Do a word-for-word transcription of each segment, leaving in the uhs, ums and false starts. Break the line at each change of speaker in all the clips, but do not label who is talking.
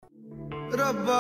रब्बा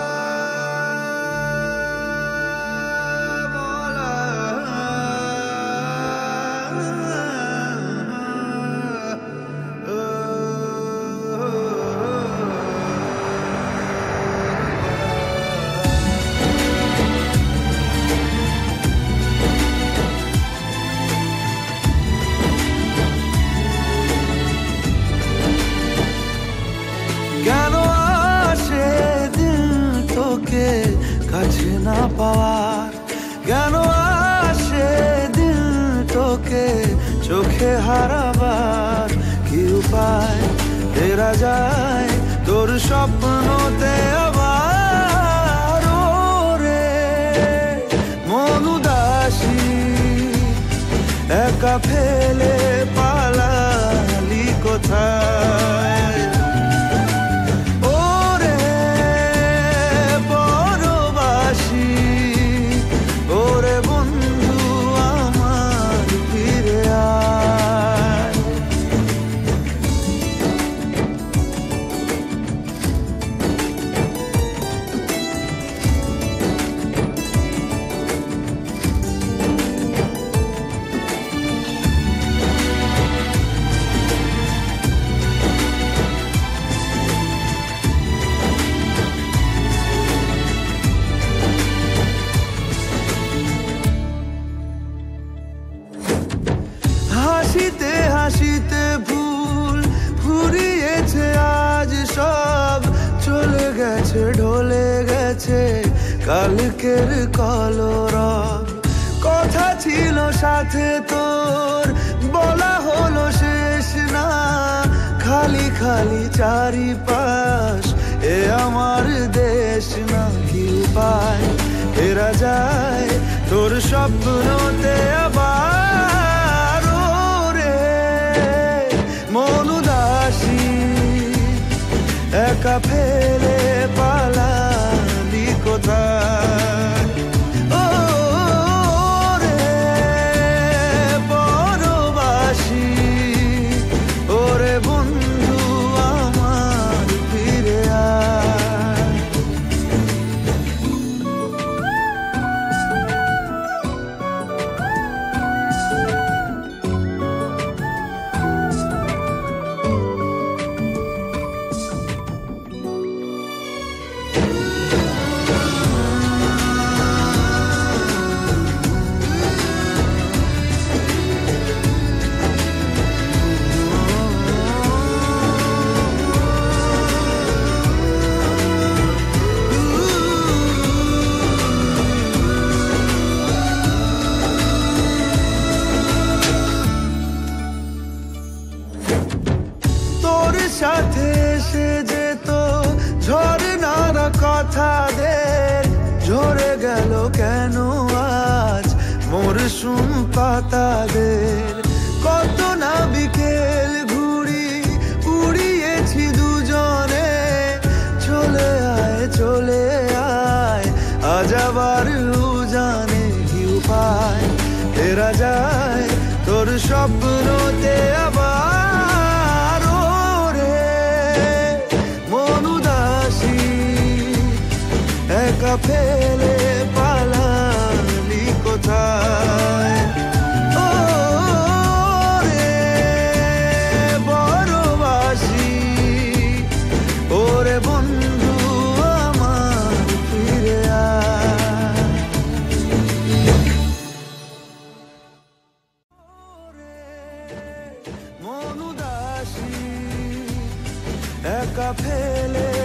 কাছে না পাওয়ার কেন আসে দিল তোকে চোখে হারাবার কি উপায় ফেরা যায় তোর স্বপ্নতে আবার রে মন উদাসী একা ফেলে পালালি কোথায় হাসিতে হাসিতে ভুল ফুরিয়েছে আজ সব চলে গেছে ঢলে গেছে কালকের কলরব কথা ছিল সাথে তোর বলা হলো শেষ না খালি খালি চারিপাশ এ আমার দেশ না কি উপায় ফেরা যায় তোর স্বপ্নতে আবার মন উদাসী একা ফেলে পালালি কোথায় ও রে পরবাসী ওরে বন্ধু আমার ফিরে আয় সাথে এসে যেত ঝরনার কথাদের ঝরে গেল কেন আজ মরশুম পাতাদের কত না বিকেল ঘুড়ি উড়িয়েছি দুজনে চলে আয় চলে আয় আজ আবার উজানে কি উপায় ফেরা যায় তোর স্বপ্নতে আবার একা ফেলে পালালি কোথায় ও রে বড়বাসী ওরে বন্ধু আমার ফিরে আয় মন উদাসী একা ফেলে